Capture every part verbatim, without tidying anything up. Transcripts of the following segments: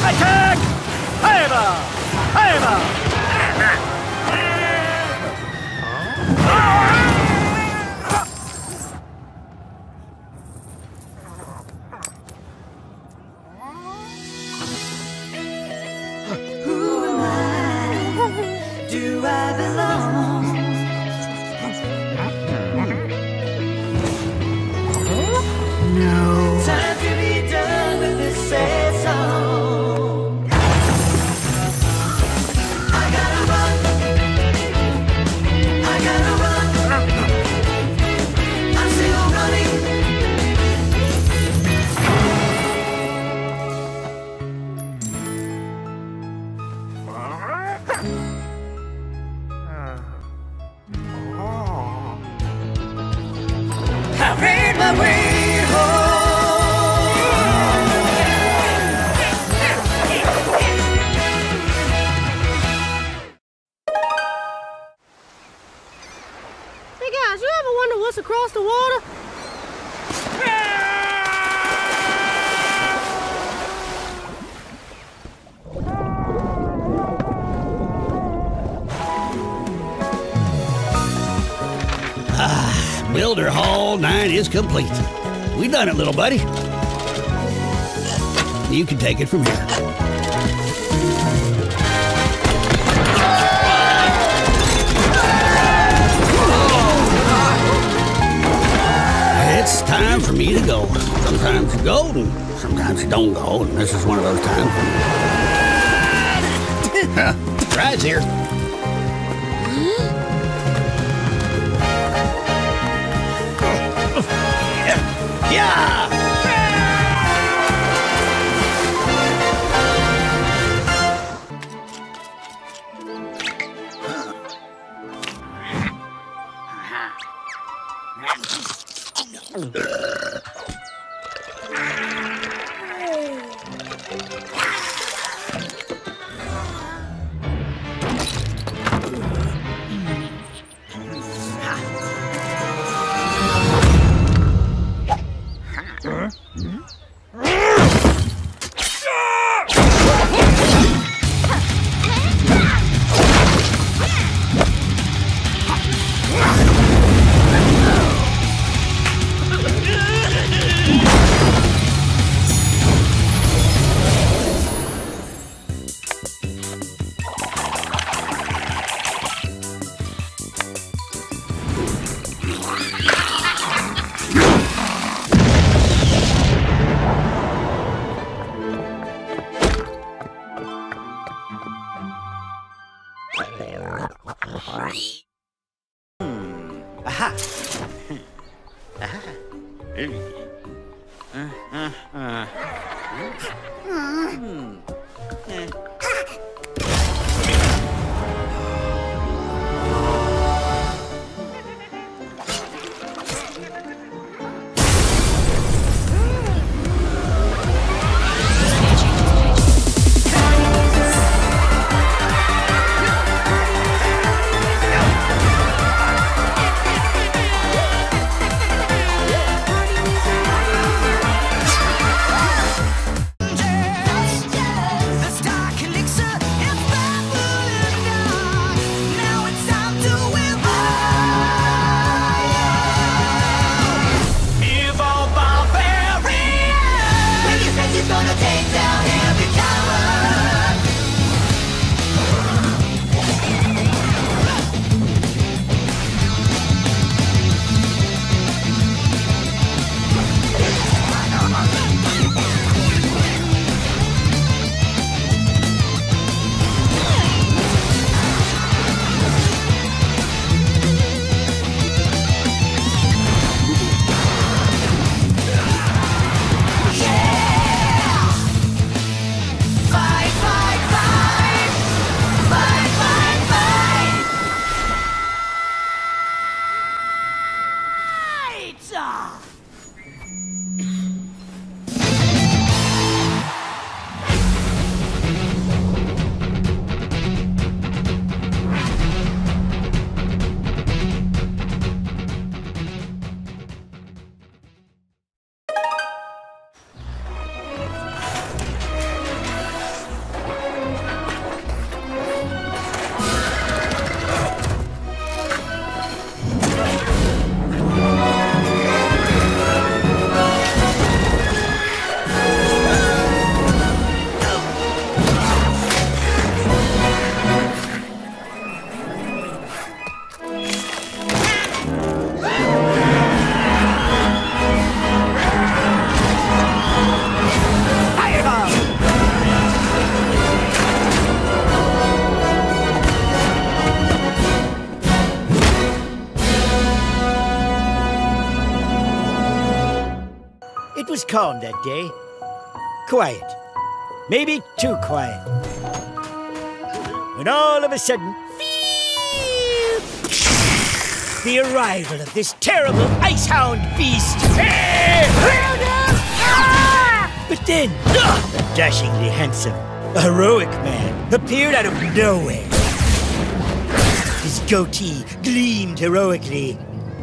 Attack! Over! Over! Who am I? Do I belong? No. Time to be done with this sad song. I gotta run. I gotta run. I'm still running. I ran my way home. Hey guys, you ever wonder what's across the water? Builder Hall nine is complete. We done it, little buddy. You can take it from here. It's time for me to go. Sometimes you go, and sometimes you don't go, and this is one of those times. Ride's here. Yeah! Aha! Aha! Uh, uh, uh. Hmm. Eh. calm that day. Quiet. Maybe too quiet. When all of a sudden, the arrival of this terrible icehound beast. But then, a dashingly handsome, heroic man appeared out of nowhere. His goatee gleamed heroically.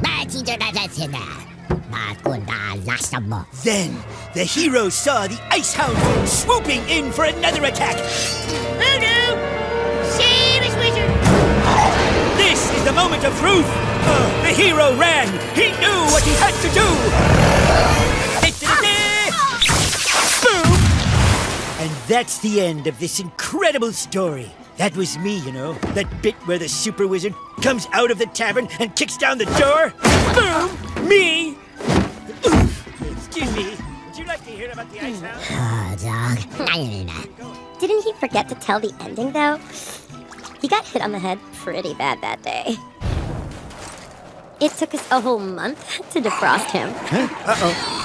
Then, the hero saw the icehound swooping in for another attack. Oh no! Save us, wizard! This is the moment of truth. Uh, the hero ran. He knew what he had to do. Boom! And that's the end of this incredible story. That was me, you know. That bit where the super wizard comes out of the tavern and kicks down the door. Boom! Me! Excuse me. Would you like to hear about the icehound? Oh, dog. Didn't he forget to tell the ending, though? He got hit on the head pretty bad that day. It took us a whole month to defrost him. Huh? Uh-oh.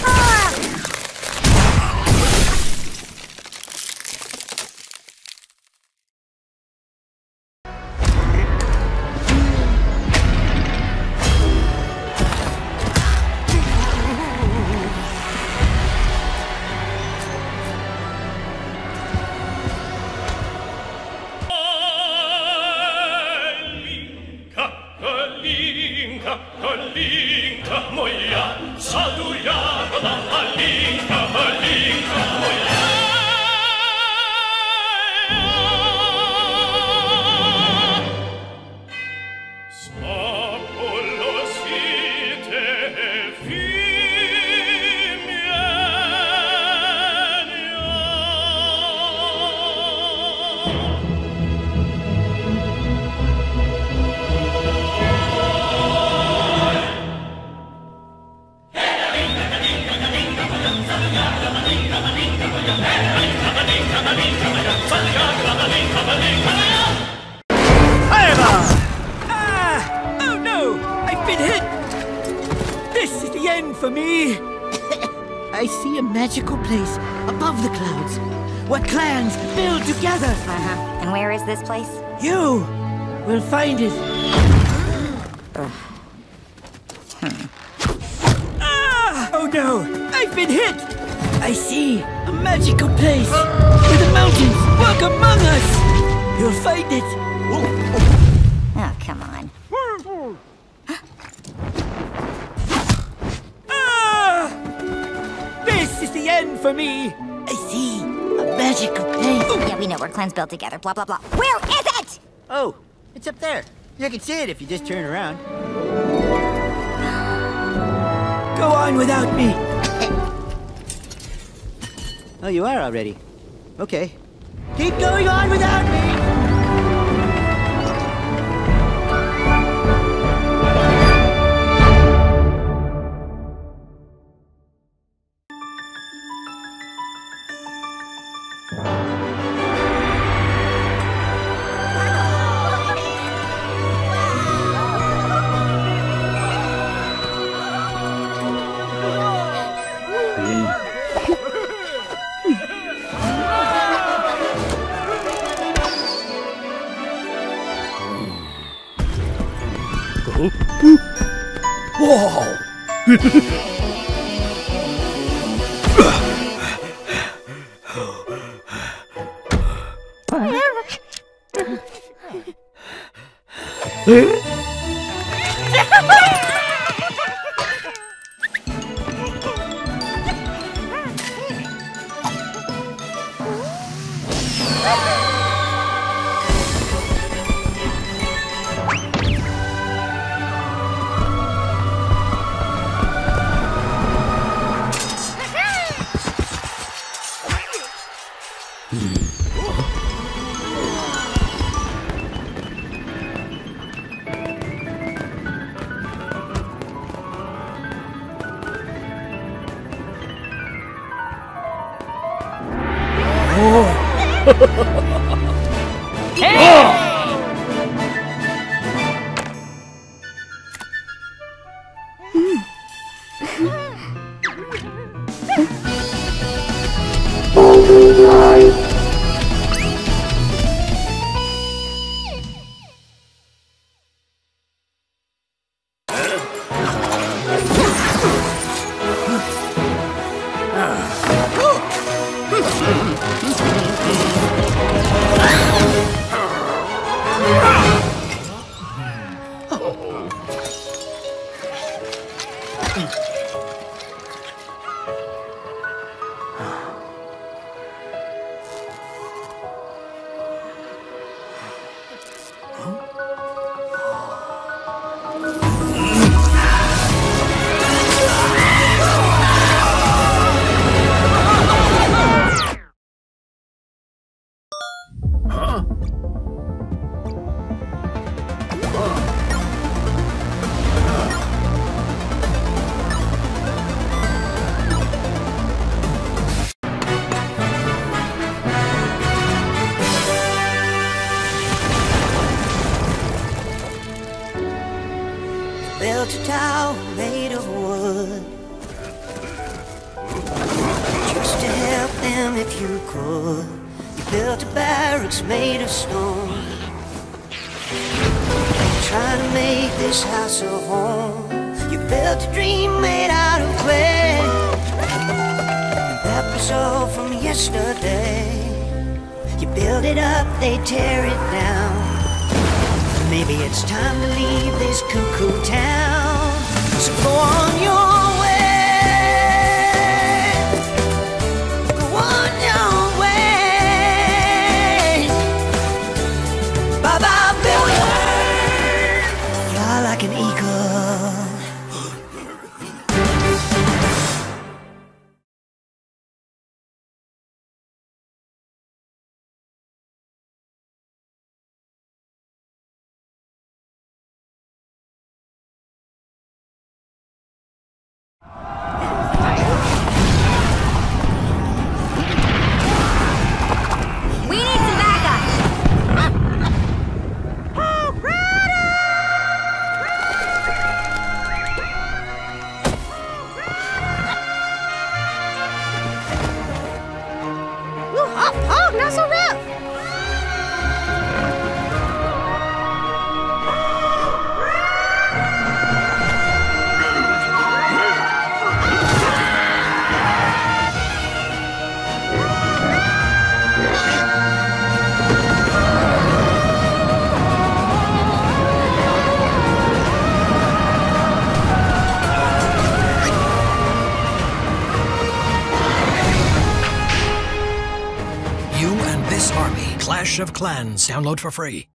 For me. I see a magical place above the clouds where clans build together. Uh-huh. And where is this place? You will find it. Ah! Oh no! I've been hit! I see a magical place where the mountains walk among us. You'll find it. Oh, come on. This is the end for me. I see a magical place. Yeah, we know where clans build together, blah, blah, blah. Where is it? Oh, it's up there. You can see it if you just turn around. Go on without me. Oh, you are already. Okay. Keep going on without me. Whoa! Built a tower made of wood, just to help them if you could. You built a barracks made of stone, trying to make this house a home. You built a dream made out of clay, that was all from yesterday. You build it up, they tear it down. Maybe it's time to leave this cuckoo town. So go on your way, go on your way. Bye-bye, builder, fly like an eagle. We need some backup! Ooh, hop, hop, not so rough. You and this army, Clash of Clans. Download for free.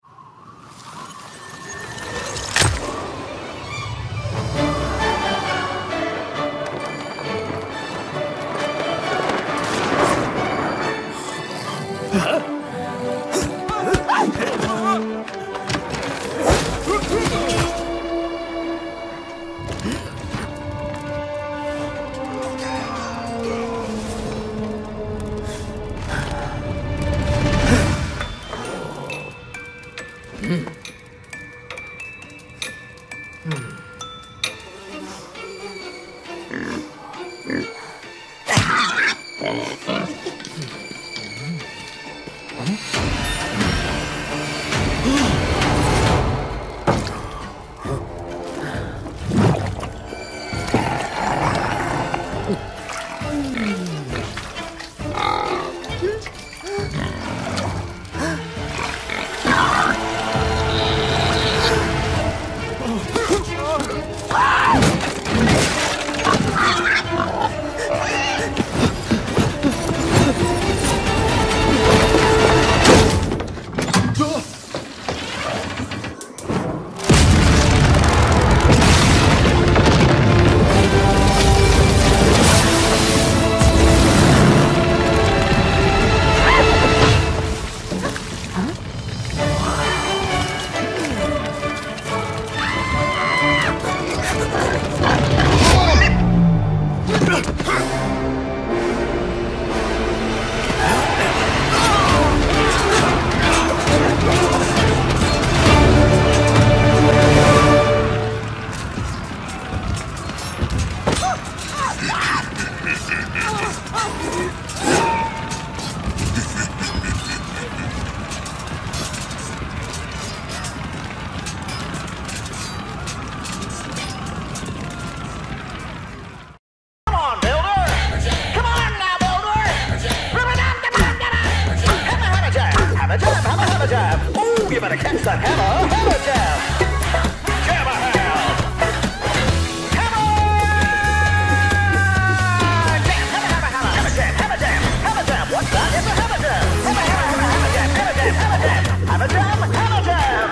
You better catch that hammer. Hammer jam. Hammer ham. Hammer jam. Hammer, hammer, hammer. Hammer jam. Hammer jam. Hammer jam. What's that? It's a hammer jam. Hammer, hammer, hammer. Hammer jam. Hammer jam. Hammer jam. Hammer jam. Hammer jam.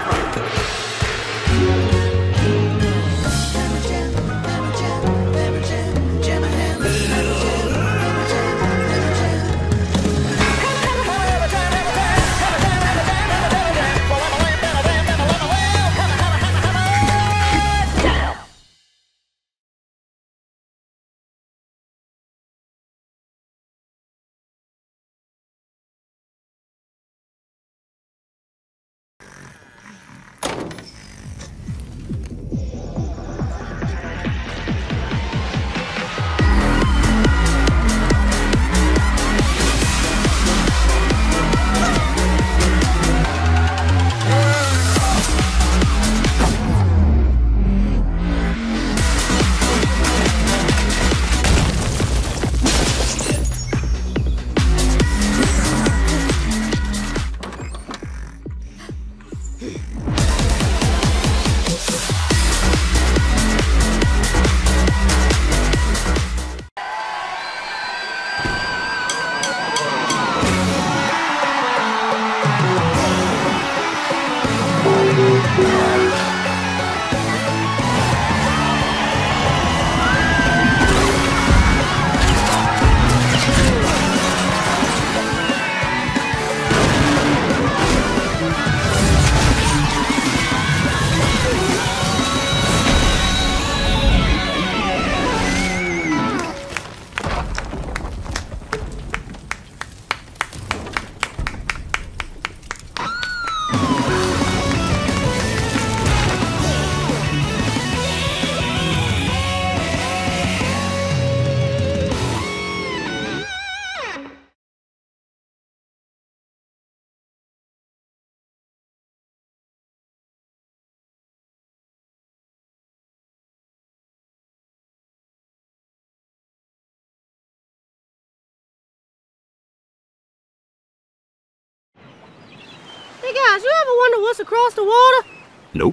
Hey guys, you ever wonder what's across the water? Nope.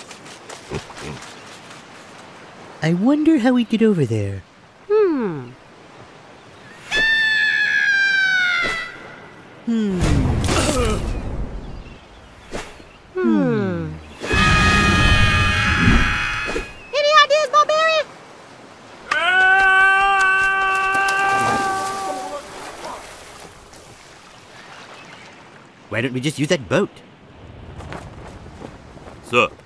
I wonder how we get over there. Hmm. Hmm. Hmm. Any ideas, Barbarian? Why don't we just use that boat? Sir,